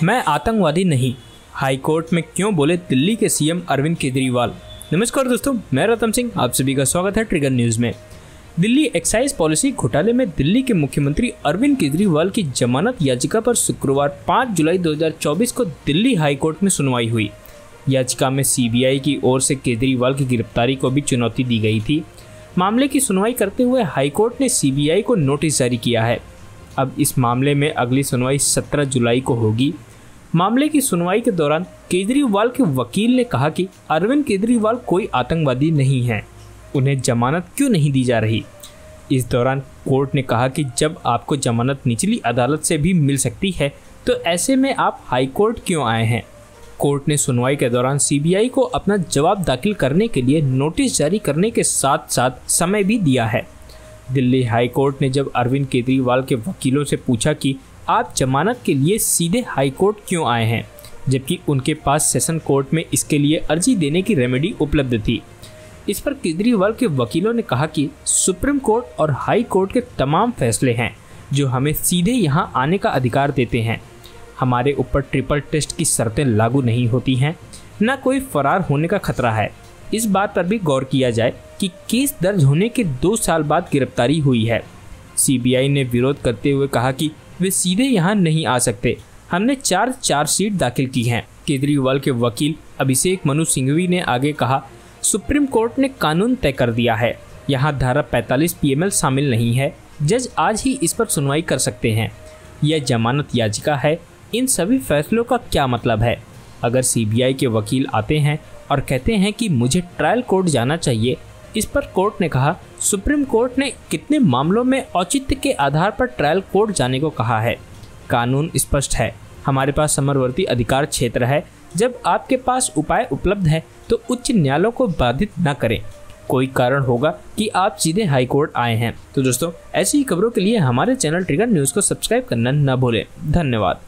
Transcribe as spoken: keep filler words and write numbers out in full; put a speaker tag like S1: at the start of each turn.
S1: मैं आतंकवादी नहीं, हाईकोर्ट में क्यों बोले दिल्ली के सीएम अरविंद केजरीवाल। नमस्कार दोस्तों, मैं रतन सिंह, आप सभी का स्वागत है ट्रिगर न्यूज में। दिल्ली एक्साइज पॉलिसी घोटाले में दिल्ली के मुख्यमंत्री अरविंद केजरीवाल की जमानत याचिका पर शुक्रवार पाँच जुलाई दो हज़ार चौबीस को दिल्ली हाईकोर्ट में सुनवाई हुई। याचिका में सीबीआई की ओर से केजरीवाल की गिरफ्तारी को भी चुनौती दी गई थी। मामले की सुनवाई करते हुए हाईकोर्ट ने सीबीआई को नोटिस जारी किया है। अब इस मामले में अगली सुनवाई सत्रह जुलाई को होगी। मामले की सुनवाई के दौरान केजरीवाल के वकील ने कहा कि अरविंद केजरीवाल कोई आतंकवादी नहीं है, उन्हें जमानत क्यों नहीं दी जा रही। इस दौरान कोर्ट ने कहा कि जब आपको जमानत निचली अदालत से भी मिल सकती है तो ऐसे में आप हाईकोर्ट क्यों आए हैं। कोर्ट ने सुनवाई के दौरान सीबीआई को अपना जवाब दाखिल करने के लिए नोटिस जारी करने के साथ साथ समय भी दिया है। दिल्ली हाई कोर्ट ने जब अरविंद केजरीवाल के वकीलों से पूछा कि आप जमानत के लिए सीधे हाई कोर्ट क्यों आए हैं, जबकि उनके पास सेशन कोर्ट में इसके लिए अर्जी देने की रेमेडी उपलब्ध थी। इस पर केजरीवाल के वकीलों ने कहा कि सुप्रीम कोर्ट और हाई कोर्ट के तमाम फैसले हैं जो हमें सीधे यहां आने का अधिकार देते हैं। हमारे ऊपर ट्रिपल टेस्ट की शर्तें लागू नहीं होती हैं, न कोई फरार होने का खतरा है। इस बात पर भी गौर किया जाए कि केस दर्ज होने के दो साल बाद गिरफ्तारी हुई है। सीबीआई ने विरोध करते हुए कहा कि वे सीधे यहां नहीं आ सकते, हमने चार चार्जशीट दाखिल की हैं। केजरीवाल के वकील अभिषेक मनु सिंघवी ने आगे कहा, सुप्रीम कोर्ट ने कानून तय कर दिया है, यहाँ धारा पैंतालीस पीएमएल शामिल नहीं है। जज आज ही इस पर सुनवाई कर सकते हैं। यह जमानत याचिका है, इन सभी फैसलों का क्या मतलब है। अगर सीबीआई के वकील आते हैं और कहते हैं कि मुझे ट्रायल कोर्ट जाना चाहिए, इस पर कोर्ट ने कहा, सुप्रीम कोर्ट ने कितने मामलों में औचित्य के आधार पर ट्रायल कोर्ट जाने को कहा है। कानून स्पष्ट है, हमारे पास समरवर्ती अधिकार क्षेत्र है। जब आपके पास उपाय उपलब्ध है तो उच्च न्यायालयों को बाधित न करें। कोई कारण होगा कि आप सीधे हाई कोर्ट आए हैं। तो दोस्तों, ऐसी ही खबरों के लिए हमारे चैनल ट्रिगर न्यूज़ को सब्सक्राइब करना न भूलें। धन्यवाद।